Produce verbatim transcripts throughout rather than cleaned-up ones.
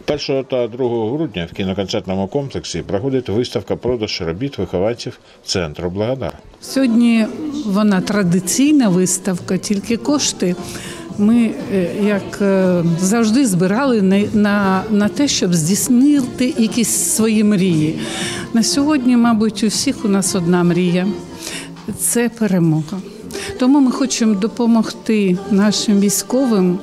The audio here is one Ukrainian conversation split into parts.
першого та другого грудня в кіноконцертному комплексі проходить виставка продаж робіт вихованців центру «Благодар». Сьогодні вона традиційна виставка, тільки кошти ми, як завжди, збирали на, на, на те, щоб здійснити якісь свої мрії. На сьогодні, мабуть, у всіх у нас одна мрія – це перемога. Тому ми хочемо допомогти нашим військовим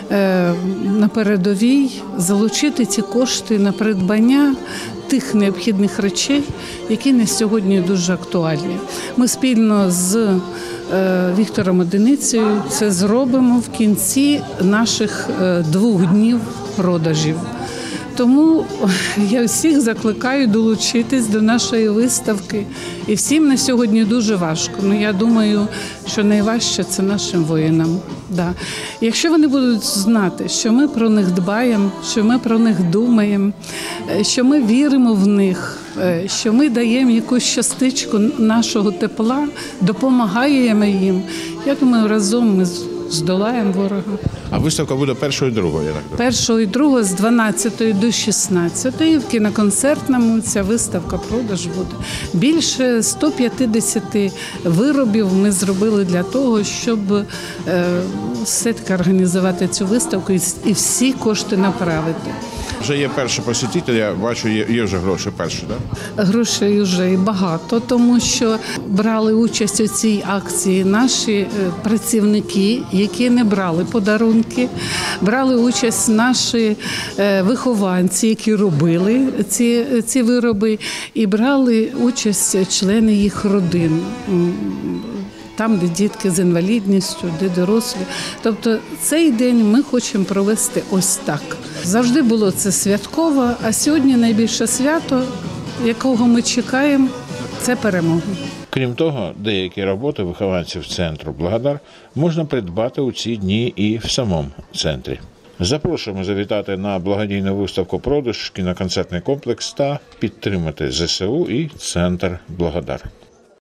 на передовій залучити ці кошти на придбання тих необхідних речей, які на сьогодні дуже актуальні. Ми спільно з Віктором Одиницею це зробимо в кінці наших двох днів продажів. Тому я всіх закликаю долучитись до нашої виставки. І всім на сьогодні дуже важко. Ну, я думаю, що найважче – це нашим воїнам. Да. Якщо вони будуть знати, що ми про них дбаємо, що ми про них думаємо, що ми віримо в них, що ми даємо якусь частичку нашого тепла, допомагаємо їм, я думаю, разом ми здолаємо ворога. А виставка буде першого і другого, я так думаю? Першого і другого з дванадцятої до шістнадцятої в кіноконцертному ця виставка продаж буде. Більше ста п'ятдесят виробів ми зробили для того, щоб е, все-таки організувати цю виставку і, і всі кошти направити. Вже є перші посетителі, я бачу, є, є вже гроші перші, так? Да? Грошей вже і багато, тому що брали участь у цій акції наші працівники, які не брали подарунки, брали участь наші вихованці, які робили ці, ці вироби, і брали участь члени їх родин. Там, де дітки з інвалідністю, де дорослі. Тобто цей день ми хочемо провести ось так. Завжди було це святково, а сьогодні найбільше свято, якого ми чекаємо, це перемога. Крім того, деякі роботи вихованців центру «Благодар» можна придбати у ці дні і в самому центрі. Запрошуємо завітати на благодійну виставку продаж, кіноконцертний комплекс та підтримати зе се у і центр «Благодар».